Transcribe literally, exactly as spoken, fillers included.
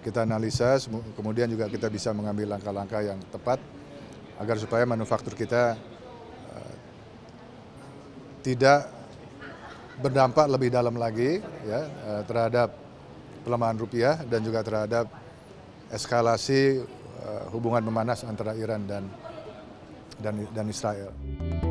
kita analisa, kemudian juga kita bisa mengambil langkah-langkah yang tepat agar supaya manufaktur kita uh, tidak berdampak lebih dalam lagi ya, uh, terhadap pelemahan rupiah dan juga terhadap eskalasi uh, hubungan memanas antara Iran dan dan, dan Israel.